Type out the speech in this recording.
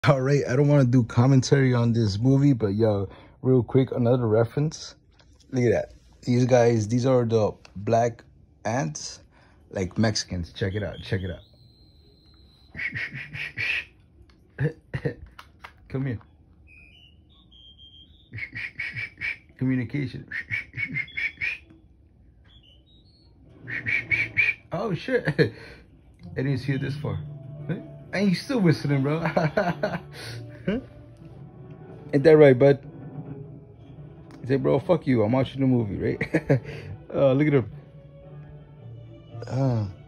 All right, I don't want to do commentary on this movie, but yo, real quick, another reference. Look at that. These guys, these are the black ants, like Mexicans. Check it out. Check it out. Come here. Communication. Oh shit! I didn't see it this far. And you still whistling, bro. Ain't that right, bud? He said, bro, fuck you. I'm watching the movie, right? Look at him.